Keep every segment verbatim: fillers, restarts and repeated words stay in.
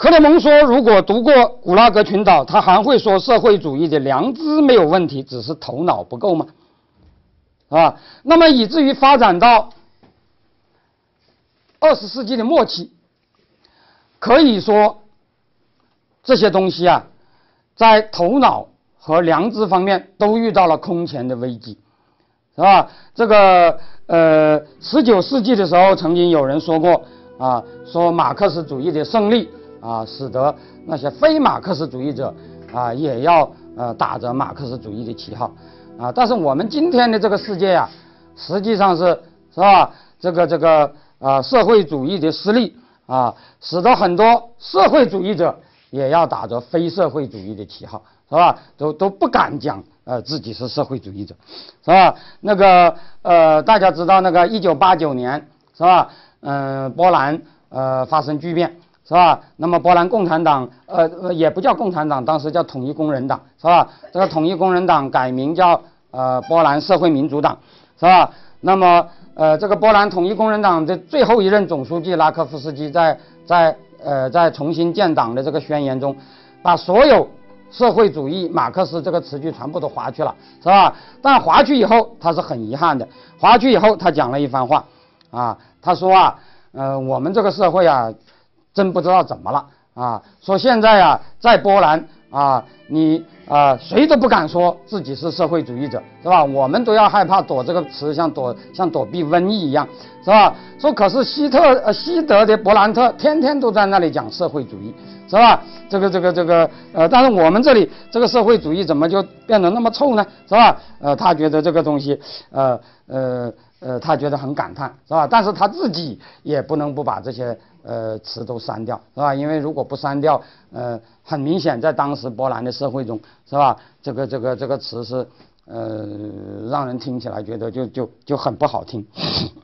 克雷蒙说，如果读过《古拉格群岛》，他还会说社会主义的良知没有问题，只是头脑不够吗？啊，那么以至于发展到二十世纪的末期，可以说这些东西啊，在头脑和良知方面都遇到了空前的危机，是吧？这个呃，十九世纪的时候，曾经有人说过啊，说马克思主义的胜利啊，使得那些非马克思主义者啊，也要呃打着马克思主义的旗号啊。但是我们今天的这个世界啊，实际上是是吧？这个这个啊，社会主义的失利啊，使得很多社会主义者也要打着非社会主义的旗号，是吧？都都不敢讲呃自己是社会主义者，是吧？那个呃，大家知道那个一九八九年是吧？嗯、呃，波兰呃发生巨变。是吧？那么波兰共产党，呃，也不叫共产党，当时叫统一工人党，是吧？这个统一工人党改名叫呃波兰社会民主党，是吧？那么呃，这个波兰统一工人党的最后一任总书记拉科夫斯基在在呃在重新建党的这个宣言中，把所有社会主义、马克思这个词句全部都划去了，是吧？但划去以后，他是很遗憾的。划去以后，他讲了一番话，啊，他说啊，呃，我们这个社会啊。真不知道怎么了啊！说现在啊，在波兰啊，你啊谁都不敢说自己是社会主义者，是吧？我们都要害怕躲这个词，像躲像躲避瘟疫一样，是吧？说可是希特呃西德的勃兰特天天都在那里讲社会主义，是吧？这个这个这个呃，但是我们这里这个社会主义怎么就变得那么臭呢？是吧？呃，他觉得这个东西，呃呃呃，他觉得很感叹，是吧？但是他自己也不能不把这些。呃，词都删掉，是吧？因为如果不删掉，呃，很明显，在当时波兰的社会中，是吧？这个这个这个词是，呃，让人听起来觉得就就就很不好听，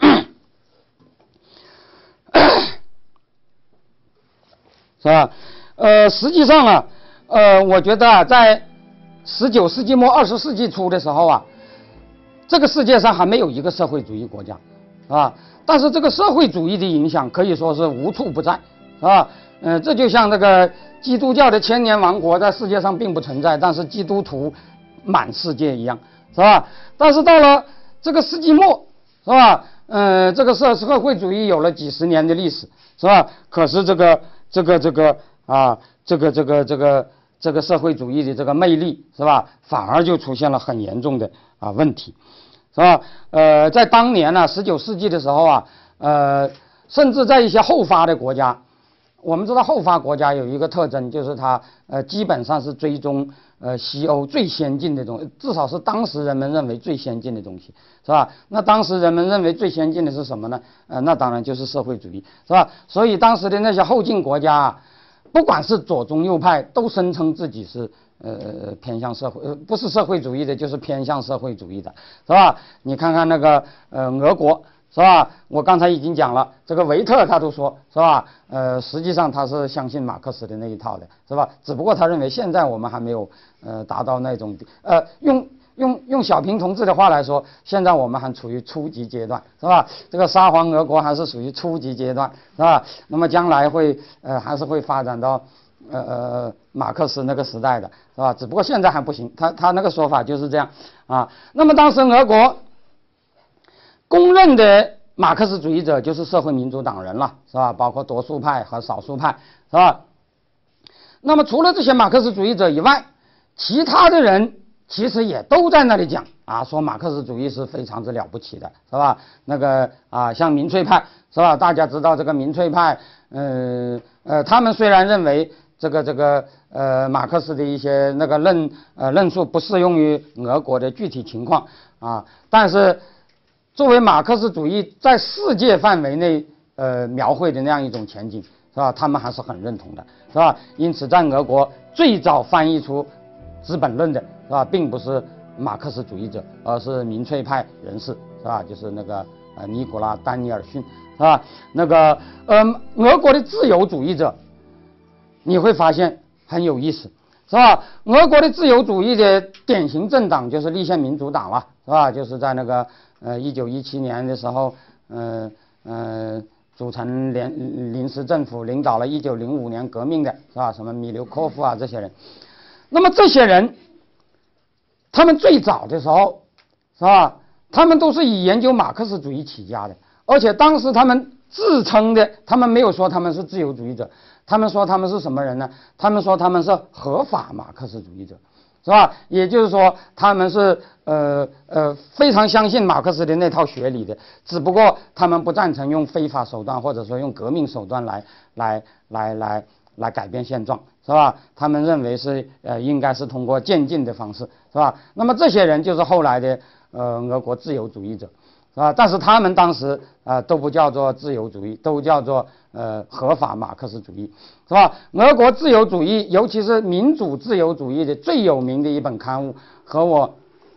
是吧？呃，实际上啊，呃，我觉得啊，在十九世纪末二十世纪初的时候啊，这个世界上还没有一个社会主义国家，是吧？但是这个社会主义的影响可以说是无处不在，是吧？嗯、呃，这就像这个基督教的千年王国在世界上并不存在，但是基督徒满世界一样，是吧？但是到了这个世纪末，是吧？呃，这个社社会主义有了几十年的历史，是吧？可是这个这个这个啊，这个这个这个这个社会主义的这个魅力，是吧？反而就出现了很严重的啊问题。是吧？呃，在当年呢、啊，十九世纪的时候啊，呃，甚至在一些后发的国家，我们知道后发国家有一个特征，就是它呃基本上是追踪呃西欧最先进的东西，至少是当时人们认为最先进的东西，是吧？那当时人们认为最先进的是什么呢？呃，那当然就是社会主义，是吧？所以当时的那些后进国家啊，不管是左中右派，都声称自己是。呃，偏向社会，呃，不是社会主义的，就是偏向社会主义的，是吧？你看看那个，呃，俄国，是吧？我刚才已经讲了，这个维特他都说，是吧？呃，实际上他是相信马克思的那一套的，是吧？只不过他认为现在我们还没有，呃，达到那种，呃，用用用小平同志的话来说，现在我们还处于初级阶段，是吧？这个沙皇俄国还是属于初级阶段，是吧？那么将来会，呃，还是会发展到。呃呃，马克思那个时代的是吧？只不过现在还不行，他他那个说法就是这样啊。那么当时俄国公认的马克思主义者就是社会民主党人了，是吧？包括多数派和少数派，是吧？那么除了这些马克思主义者以外，其他的人其实也都在那里讲啊，说马克思主义是非常之了不起的，是吧？那个啊，像民粹派，是吧？大家知道这个民粹派，呃呃，他们虽然认为。这个这个呃，马克思的一些那个论呃论述不适用于俄国的具体情况啊，但是作为马克思主义在世界范围内呃描绘的那样一种前景，是吧？他们还是很认同的，是吧？因此，在俄国最早翻译出《资本论》的是吧，并不是马克思主义者，而是民粹派人士，是吧？就是那个呃尼古拉·丹尼尔逊，是吧？那个呃，俄国的自由主义者。你会发现很有意思，是吧？俄国的自由主义的典型政党就是立宪民主党了，是吧？就是在那个呃一九一七年的时候，嗯、呃、嗯、呃， 组成联临时政府，领导了一九零五年革命的是吧？什么米留科夫啊这些人。那么这些人，他们最早的时候是吧？他们都是以研究马克思主义起家的，而且当时他们自称的，他们没有说他们是自由主义者，他们说他们是什么人呢？他们说他们是合法马克思主义者。是吧？也就是说，他们是呃呃非常相信马克思的那套学理的，只不过他们不赞成用非法手段或者说用革命手段来来来来来改变现状，是吧？他们认为是呃应该是通过渐进的方式，是吧？那么这些人就是后来的呃俄国自由主义者，是吧？但是他们当时啊、呃、都不叫做自由主义，都叫做呃合法马克思主义。是吧？俄国自由主义，尤其是民主自由主义的最有名的一本刊物，和我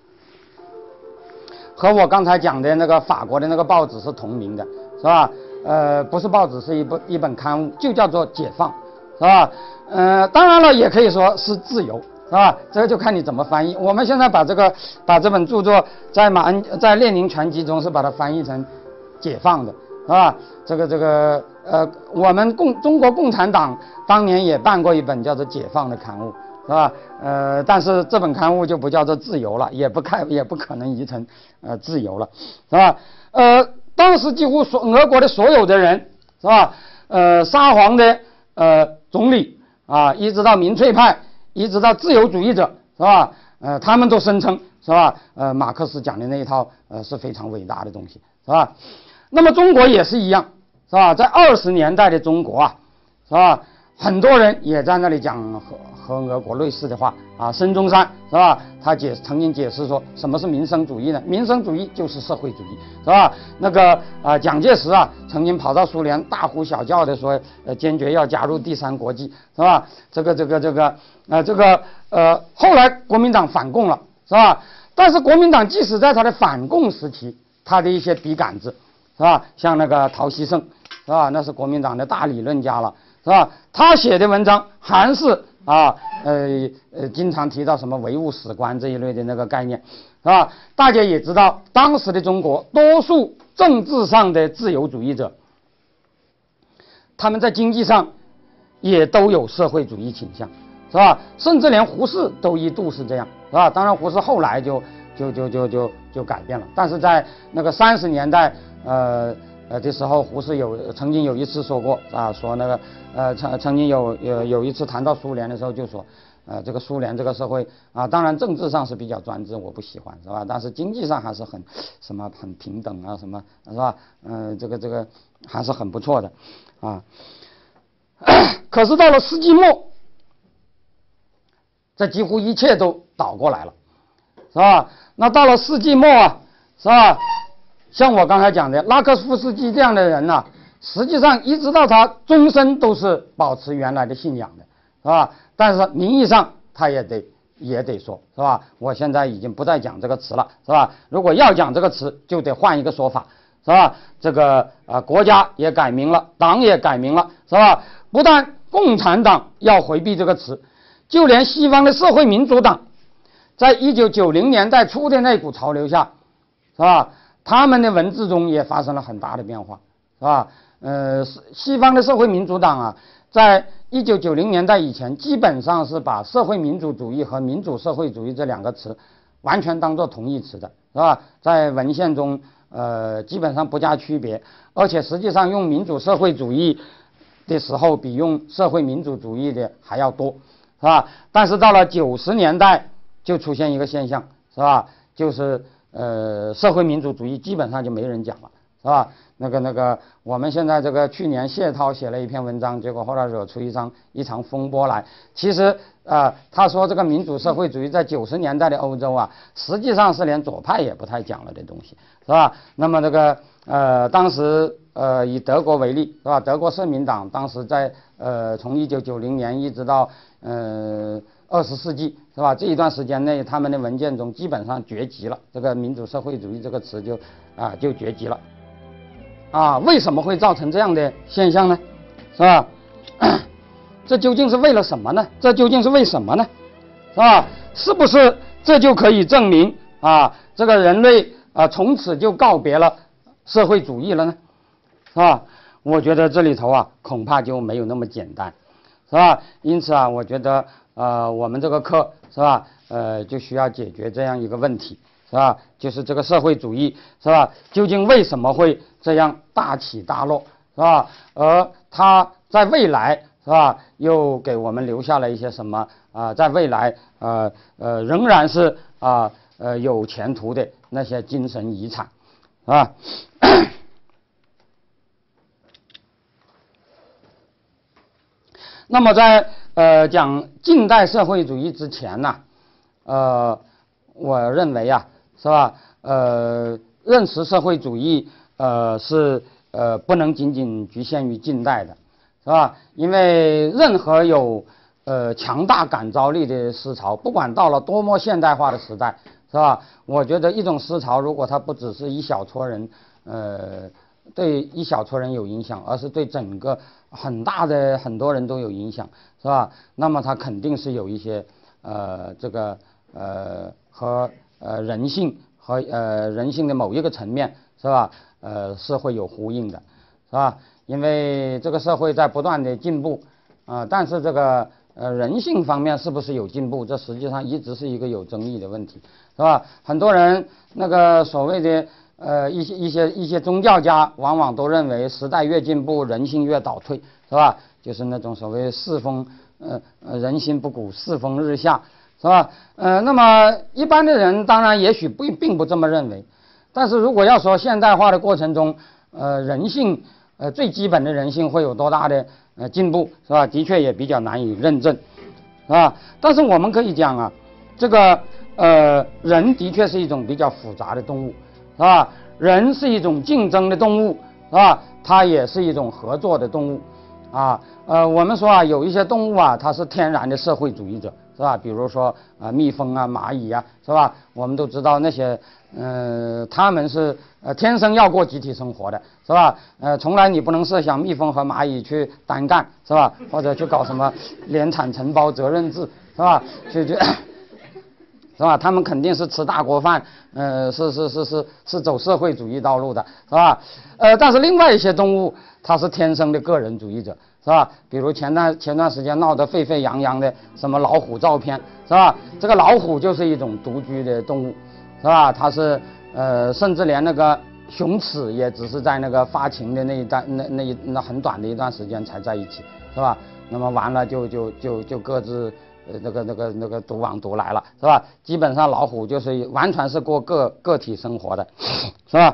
和我刚才讲的那个法国的那个报纸是同名的，是吧？呃，不是报纸，是一本一本刊物，就叫做《解放》，是吧？呃，当然了，也可以说是自由，是吧？这个就看你怎么翻译。我们现在把这个把这本著作在马恩在列宁全集中是把它翻译成解放的。啊，这个这个呃，我们共中国共产党当年也办过一本叫做《解放》的刊物，是吧？呃，但是这本刊物就不叫做自由了，也不看也不可能译成呃自由了，是吧？呃，当时几乎所俄国的所有的人，是吧？呃，沙皇的呃总理啊，一直到民粹派，一直到自由主义者，是吧？呃，他们都声称，是吧？呃，马克思讲的那一套呃是非常伟大的东西，是吧？那么中国也是一样，是吧？在二十年代的中国啊，是吧？很多人也在那里讲和和俄国类似的话啊。孙中山是吧？他解曾经解释说，什么是民生主义呢？民生主义就是社会主义，是吧？那个啊、呃，蒋介石啊，曾经跑到苏联大呼小叫的说，呃，坚决要加入第三国际，是吧？这个这个这个啊、呃，这个呃，后来国民党反共了，是吧？但是国民党即使在他的反共时期，他的一些笔杆子。是吧？像那个陶希圣，是吧？那是国民党的大理论家了，是吧？他写的文章还是啊，呃呃，经常提到什么唯物史观这一类的那个概念，是吧？大家也知道，当时的中国多数政治上的自由主义者，他们在经济上也都有社会主义倾向，是吧？甚至连胡适都一度是这样，是吧？当然，胡适后来就就就就就就改变了，但是在那个三十年代。呃呃的时候，胡适有曾经有一次说过啊，说那个呃曾曾经有有有一次谈到苏联的时候就说，呃这个苏联这个社会啊，当然政治上是比较专制，我不喜欢是吧？但是经济上还是很什么很平等啊，什么是吧？嗯、呃，这个这个还是很不错的啊。可是到了世纪末，这几乎一切都倒过来了，是吧？那到了世纪末啊，是吧？像我刚才讲的拉克夫斯基这样的人呢、啊，实际上一直到他终身都是保持原来的信仰的，是吧？但是名义上他也得也得说，是吧？我现在已经不再讲这个词了，是吧？如果要讲这个词，就得换一个说法，是吧？这个啊、呃，国家也改名了，党也改名了，是吧？不但共产党要回避这个词，就连西方的社会民主党，在一九九零年代初的那股潮流下，是吧？他们的文字中也发生了很大的变化，是吧？呃，西方的社会民主党啊，在一九九零年代以前，基本上是把社会民主主义和民主社会主义这两个词完全当作同义词的，是吧？在文献中，呃，基本上不加区别，而且实际上用民主社会主义的时候，比用社会民主主义的还要多，是吧？但是到了九十年代，就出现一个现象，是吧？就是呃，社会民主主义基本上就没人讲了，是吧？那个那个，我们现在这个去年谢涛写了一篇文章，结果后来惹出一场一场风波来。其实呃，他说这个民主社会主义在九十年代的欧洲啊，实际上是连左派也不太讲了的东西，是吧？那么这个呃，当时呃以德国为例，是吧？德国社民党当时在呃从一九九零年一直到呃。二十世纪是吧？这一段时间内，他们的文件中基本上绝迹了，这个民主社会主义这个词就啊就绝迹了。啊，为什么会造成这样的现象呢？是吧？这究竟是为了什么呢？这究竟是为什么呢？是吧？是不是这就可以证明啊，这个人类啊从此就告别了社会主义了呢？是吧？ 我觉得这里头啊，恐怕就没有那么简单，是吧？因此啊，我觉得呃，我们这个课是吧，呃，就需要解决这样一个问题，是吧？就是这个社会主义是吧，究竟为什么会这样大起大落，是吧？而它在未来是吧，又给我们留下了一些什么啊、呃？在未来呃呃，仍然是啊 呃, 呃有前途的那些精神遗产，是吧？那么在呃讲近代社会主义之前呢，呃，我认为啊，是吧？呃，认识社会主义呃是呃不能仅仅局限于近代的，是吧？因为任何有呃强大感召力的思潮，不管到了多么现代化的时代，是吧？我觉得一种思潮，如果它不只是一小撮人，呃。对一小撮人有影响，而是对整个很大的很多人都有影响，是吧？那么它肯定是有一些呃这个呃和呃人性和呃人性的某一个层面，是吧？呃是会有呼应的，是吧？因为这个社会在不断的进步啊、呃，但是这个呃人性方面是不是有进步，这实际上一直是一个有争议的问题，是吧？很多人那个所谓的。呃，一些一些一些宗教家往往都认为时代越进步，人性越倒退，是吧？就是那种所谓世风，呃呃，人心不古，世风日下，是吧？呃，那么一般的人当然也许不并不这么认为，但是如果要说现代化的过程中，呃，人性，呃，最基本的人性会有多大的呃进步，是吧？的确也比较难以认证，是吧？但是我们可以讲啊，这个呃，人的确是一种比较复杂的动物。是吧？人是一种竞争的动物，是吧？它也是一种合作的动物，啊，呃，我们说啊，有一些动物啊，它是天然的社会主义者，是吧？比如说啊、呃，蜜蜂啊、蚂蚁啊，是吧？我们都知道那些，呃，他们是呃天生要过集体生活的，是吧？呃，从来你不能设想蜜蜂和蚂蚁去单干，是吧？或者去搞什么联产承包责任制，是吧？去去。是吧？他们肯定是吃大锅饭，呃，是是是是是走社会主义道路的，是吧？呃，但是另外一些动物，它是天生的个人主义者，是吧？比如前段前段时间闹得沸沸扬扬的什么老虎照片，是吧？这个老虎就是一种独居的动物，是吧？它是呃，甚至连那个雄雌也只是在那个发情的那一段那那一那很短的一段时间才在一起，是吧？那么完了就就就就各自。呃，那个、那个、那个独往独来了，是吧？基本上老虎就是完全是过个个体生活的，是吧？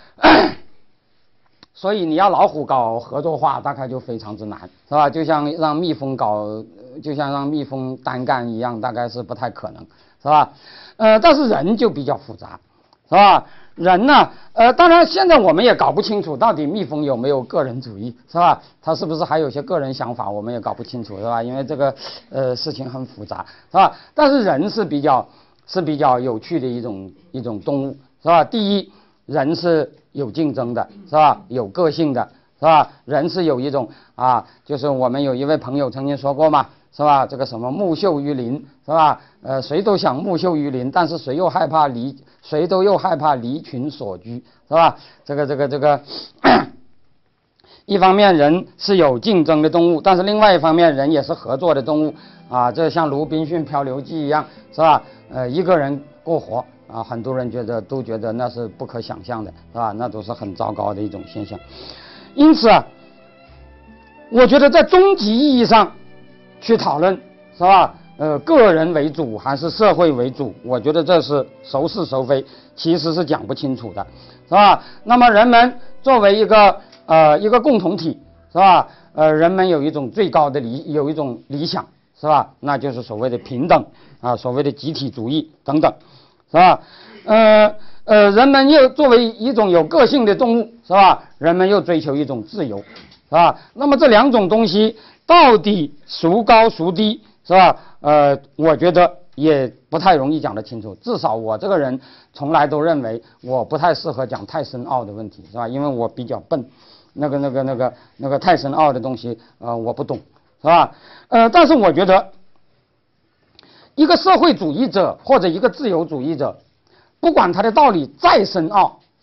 所以你要老虎搞合作化，大概就非常之难，是吧？就像让蜜蜂搞，就像让蜜蜂单干一样，大概是不太可能，是吧？呃，但是人就比较复杂，是吧？人呢，呃，当然现在我们也搞不清楚到底蜜蜂有没有个人主义，是吧？它是不是还有些个人想法，我们也搞不清楚，是吧？因为这个呃事情很复杂，是吧？但是人是比较是比较有趣的一种一种动物，是吧？第一，人是有竞争的，是吧？有个性的，是吧？人是有一种啊，就是我们有一位朋友曾经说过嘛，是吧？这个什么木秀于林，是吧？呃，谁都想木秀于林，但是谁又害怕离，谁都又害怕离群所居，是吧？这个这个这个，一方面人是有竞争的动物，但是另外一方面人也是合作的动物啊。这像《鲁滨逊漂流记》一样，是吧？呃，一个人过活啊，很多人觉得都觉得那是不可想象的，是吧？那都是很糟糕的一种现象。因此啊，我觉得在终极意义上去讨论，是吧？呃，个人为主还是社会为主？我觉得这是孰是孰非，其实是讲不清楚的，是吧？那么人们作为一个呃一个共同体，是吧？呃，人们有一种最高的理，有一种理想，是吧？那就是所谓的平等啊，所谓的集体主义等等，是吧？呃呃，人们又作为一种有个性的动物，是吧？人们又追求一种自由，是吧？那么这两种东西到底孰高孰低？是吧？呃，我觉得也不太容易讲得清楚。至少我这个人从来都认为我不太适合讲太深奥的问题，是吧？因为我比较笨，那个、那个、那个、那个太深奥的东西，呃，我不懂，是吧？呃，但是我觉得，一个社会主义者或者一个自由主义者，不管他的道理再深奥，是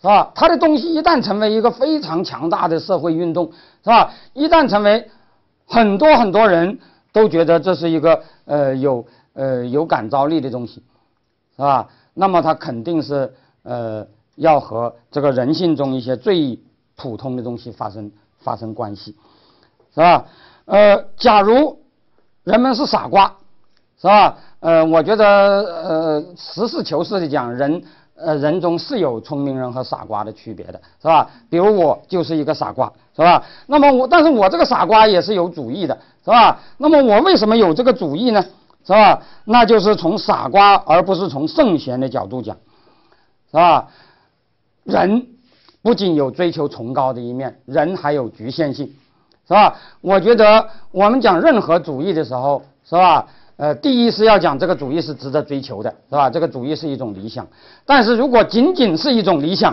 吧？他的东西一旦成为一个非常强大的社会运动，是吧？一旦成为很多很多人都觉得这是一个呃有呃有感召力的东西，是吧？那么它肯定是呃要和这个人性中一些最普通的东西发生发生关系，是吧？呃，假如人们是傻瓜，是吧？呃，我觉得呃实事求是的讲，人呃人中是有聪明人和傻瓜的区别的，是吧？比如我就是一个傻瓜，是吧？那么我但是我这个傻瓜也是有主意的，是吧？那么我为什么有这个主意呢？是吧？那就是从傻瓜而不是从圣贤的角度讲，是吧？人不仅有追求崇高的一面，人还有局限性，是吧？我觉得我们讲任何主义的时候，是吧？呃，第一是要讲这个主义是值得追求的，是吧？这个主义是一种理想，但是如果仅仅是一种理想，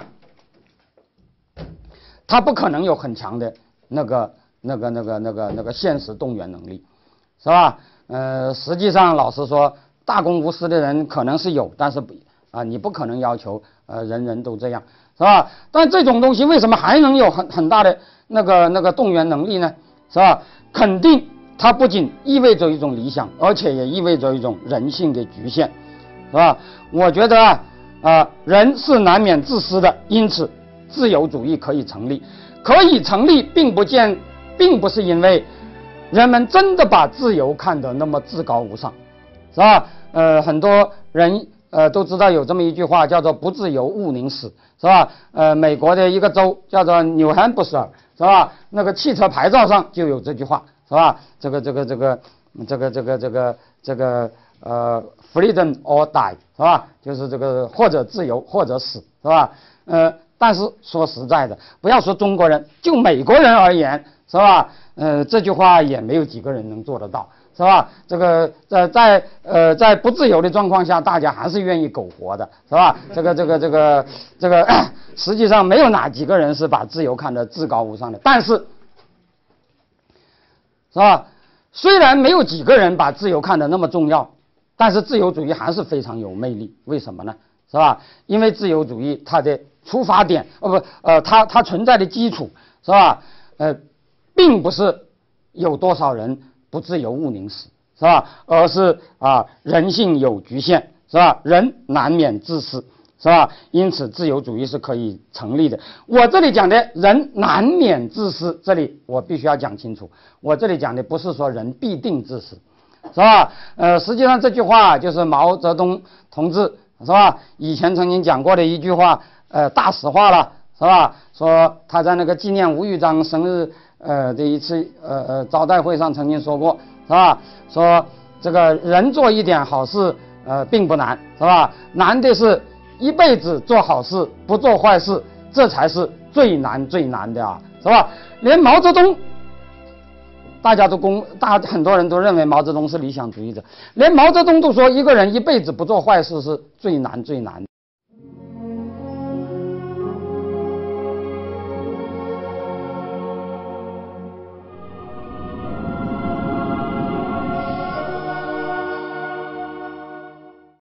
它不可能有很强的那个、那个、那个、那个、那个现实动员能力，是吧？呃，实际上，老实说，大公无私的人可能是有，但是啊，你不可能要求呃人人都这样，是吧？但这种东西为什么还能有很很大的那个那个动员能力呢？是吧？肯定。它不仅意味着一种理想，而且也意味着一种人性的局限，是吧？我觉得啊，呃，人是难免自私的，因此自由主义可以成立，可以成立，并不见，并不是因为人们真的把自由看得那么至高无上，是吧？呃，很多人呃都知道有这么一句话叫做“不自由勿宁死”，是吧？呃，美国的一个州叫做纽汉布什尔，是吧？那个汽车牌照上就有这句话。是吧？这个这个这个这个这个这个这个呃 ，freedom or die， 是吧？就是这个或者自由或者死，是吧？呃，但是说实在的，不要说中国人，就美国人而言，是吧？呃，这句话也没有几个人能做得到，是吧？这个在在呃在不自由的状况下，大家还是愿意苟活的，是吧？这个这个这个这个，实际上没有哪几个人是把自由看得至高无上的，但是。是吧？虽然没有几个人把自由看得那么重要，但是自由主义还是非常有魅力。为什么呢？是吧？因为自由主义它的出发点，呃不，呃，它它存在的基础，是吧？呃，并不是有多少人不自由勿宁死，是吧？而是啊，人性有局限，是吧？人难免自私。是吧？因此，自由主义是可以成立的。我这里讲的人难免自私，这里我必须要讲清楚。我这里讲的不是说人必定自私，是吧？呃，实际上这句话就是毛泽东同志，是吧？以前曾经讲过的一句话，呃，大实话了，是吧？说他在那个纪念吴玉章生日呃的一次呃呃招待会上曾经说过，是吧？说这个人做一点好事，呃，并不难，是吧？难的是。一辈子做好事不做坏事，这才是最难最难的啊，是吧？连毛泽东，大家都公大很多人都认为毛泽东是理想主义者，连毛泽东都说一个人一辈子不做坏事是最难最难的。